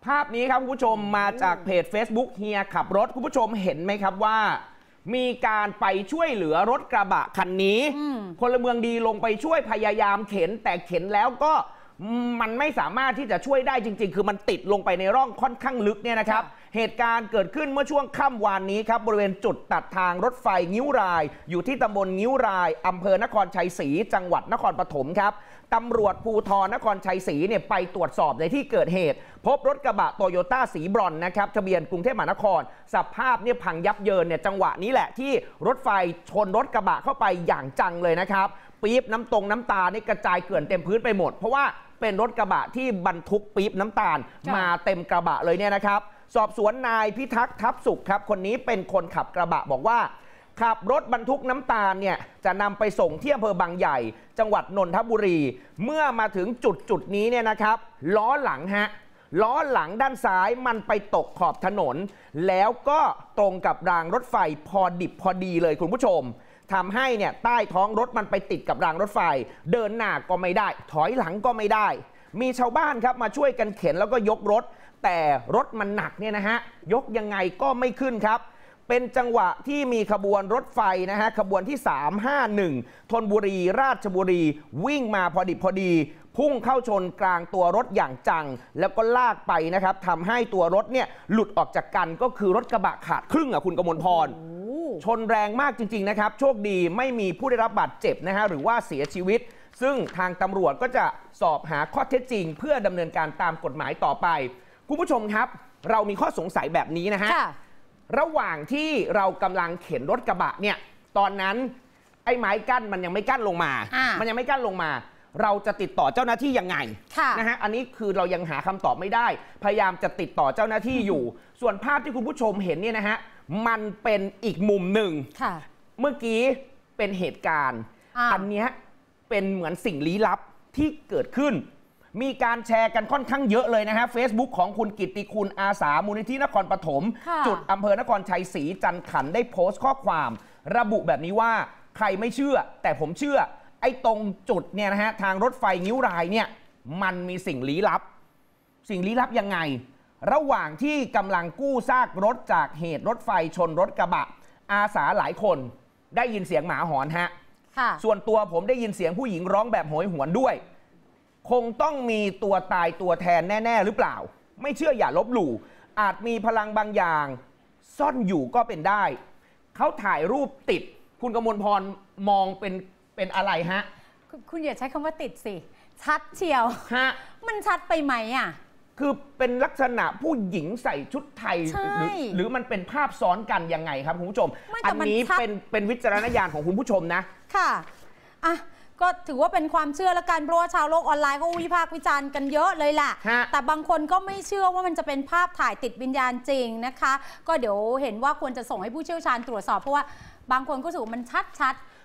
ภาพนี้ครับคุณผู้ชมมาจากเพจ Facebook เฮียขับรถคุณผู้ชมเห็นไหมครับว่ามีการไปช่วยเหลือรถกระบะคันนี้พลเมืองดีลงไปช่วยพยายามเข็นแต่เข็นแล้วก็มันไม่สามารถที่จะช่วยได้จริงๆคือมันติดลงไปในร่องค่อนข้างลึกเนี่ยนะครับเหตุการณ์เกิดขึ้นเมื่อช่วงค่ำวานนี้ครับบริเวณจุดตัดทางรถไฟงิ้วรายอยู่ที่ตำบลงิ้วรายอำเภอนครชัยศรีจังหวัดนครปฐมครับตำรวจภูธรนครชัยศรีเนี่ยไปตรวจสอบในที่เกิดเหตุพบรถกระบะโตโยต้าสีบรอนซ์นะครับทะเบียนกรุงเทพมหานครสภาพเนี่ยพังยับเยินเนี่ยจังหวะนี้แหละที่รถไฟชนรถกระบะเข้าไปอย่างจังเลยนะครับปี๊บน้ำตานี่กระจายเกลื่อนเต็มพื้นไปหมดเพราะว่าเป็นรถกระบะที่บรรทุกปี๊บน้ำตาลมาเต็มกระบะเลยเนี่ยนะครับสอบสวนนายพิทักษ์ทับสุขครับคนนี้เป็นคนขับกระบะบอกว่าขับรถบรรทุกน้ำตาลเนี่ยจะนำไปส่งที่อำเภอบางใหญ่จังหวัดนนทบุรีเมื่อมาถึงจุดนี้เนี่ยนะครับล้อหลังด้านซ้ายมันไปตกขอบถนนแล้วก็ตรงกับรางรถไฟพอดิบพอดีเลยคุณผู้ชมทำให้เนี่ยใต้ท้องรถมันไปติดกับรางรถไฟเดินหน้าก็ไม่ได้ถอยหลังก็ไม่ได้มีชาวบ้านครับมาช่วยกันเข็นแล้วก็ยกรถแต่รถมันหนักเนี่ยนะฮะยกยังไงก็ไม่ขึ้นครับเป็นจังหวะที่มีขบวนรถไฟนะฮะขบวนที่351ธนบุรีราชบุรีวิ่งมาพอดีพุ่งเข้าชนกลางตัวรถอย่างจังแล้วก็ลากไปนะครับทำให้ตัวรถเนี่ยหลุดออกจากกันก็คือรถกระบะขาดครึ่งคุณกมลพรชนแรงมากจริงๆนะครับโชคดีไม่มีผู้ได้รับบาดเจ็บนะฮะหรือว่าเสียชีวิตซึ่งทางตำรวจก็จะสอบหาข้อเท็จจริงเพื่อดำเนินการตามกฎหมายต่อไปคุณผู้ชมครับเรามีข้อสงสัยแบบนี้นะฮะระหว่างที่เรากำลังเข็นรถกระบะเนี่ยตอนนั้นไอ้ไม้กั้นมันยังไม่กั้นลงมาเราจะติดต่อเจ้าหน้าที่ยังไงนะฮะอันนี้คือเรายังหาคำตอบไม่ได้พยายามจะติดต่อเจ้าหน้าที่อยู่ส่วนภาพที่คุณผู้ชมเห็นเนี่ยนะฮะมันเป็นอีกมุมหนึ่งเมื่อกี้เป็นเหตุการณ์อันนี้เป็นเหมือนสิ่งลี้ลับที่เกิดขึ้นมีการแชร์กันค่อนข้างเยอะเลยนะฮะ Facebook ของคุณกิตติคุณอาสามูลนิธินครปฐมจุดอำเภอนครชัยศรีจันทร์ขันได้โพสต์ข้อความระบุแบบนี้ว่าใครไม่เชื่อแต่ผมเชื่อไอ้ตรงจุดเนี่ยนะฮะทางรถไฟงิ้วรายเนี่ยมันมีสิ่งลี้ลับยังไงระหว่างที่กำลังกู้ซากรถจากเหตุรถไฟชนรถกระบะอาสาหลายคนได้ยินเสียงหมาหอนฮะส่วนตัวผมได้ยินเสียงผู้หญิงร้องแบบโหยหวนด้วยคงต้องมีตัวตายตัวแทนแน่ๆหรือเปล่าไม่เชื่ออย่าลบหลู่อาจมีพลังบางอย่างซ่อนอยู่ก็เป็นได้เขาถ่ายรูปติดคุณกมลพรมองเป็นอะไรฮะคุณอย่าใช้คำว่าติดสิชัดเชียวฮะมันชัดไปไหมอ่ะคือเป็นลักษณะผู้หญิงใส่ชุดไทยหรือมันเป็นภาพซ้อนกันยังไงครับคุณผู้ชมอันนี้เป็นวิจารณญาณของคุณผู้ชมนะค่ะอ่ะก็ถือว่าเป็นความเชื่อละกันเพราะว่าชาวโลกออนไลน์ก็วิพากษ์วิจารณ์กันเยอะเลยแหละแต่บางคนก็ไม่เชื่อว่ามันจะเป็นภาพถ่ายติดวิญญาณจริงนะคะก็เดี๋ยวเห็นว่าควรจะส่งให้ผู้เชี่ยวชาญตรวจสอบเพราะว่าบางคนก็รู้สึกว่ามันชัด